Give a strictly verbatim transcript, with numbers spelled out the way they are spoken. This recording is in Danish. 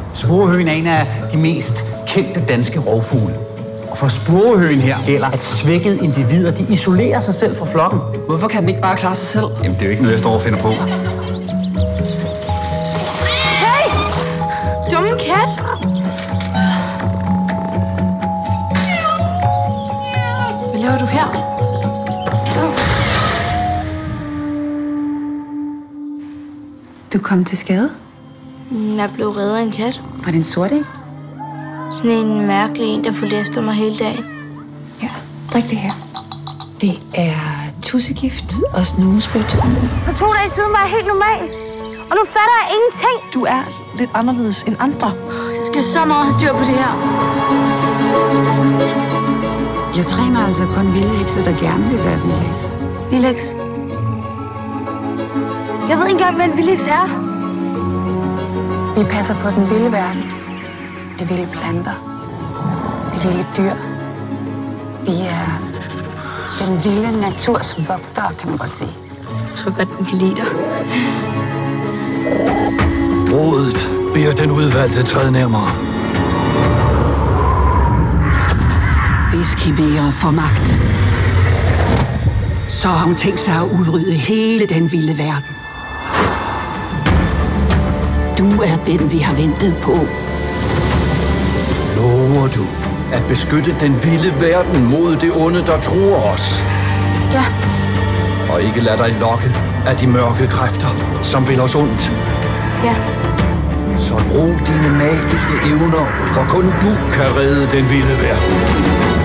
Spurvehøgen er en af de mest kendte danske rovfugle. Og for spurvehøgen her gælder, at svækkede individer de isolerer sig selv fra flokken. Hvorfor kan den ikke bare klare sig selv? Jamen, det er jo ikke noget, jeg står og finder på. Hey! Dumme kat! Hvad laver du her? Du kom til skade? Jeg blev reddet af en kat. Var det en sort en? Sådan en mærkelig en, der fulgte efter mig hele dagen. Ja, drik det her. Det er tussegift og snusbødt. For to dage siden var jeg helt normal. Og nu fatter jeg ingenting. Du er lidt anderledes end andre. Jeg skal så meget have styr på det her. Jeg træner altså kun vildhekse, der gerne vil være vildhekse. Vildheks. Jeg ved ikke engang, hvad en vildheks er. Vi passer på den vilde verden. De vilde planter. De vilde dyr. Vi er den vilde naturs vogtere, kan man godt sige. Jeg tror godt, den kan lide dig. Rådet beder den udvalgte træde nærmere. Hvis Kimera får magt, så har hun tænkt sig at udrydde hele den vilde verden. Du er den, vi har ventet på. Lover du at beskytte den vilde verden mod det onde, der truer os? Ja. Og ikke lade dig lokke af de mørke kræfter, som vil os ondt? Ja. Så brug dine magiske evner, for kun du kan redde den vilde verden.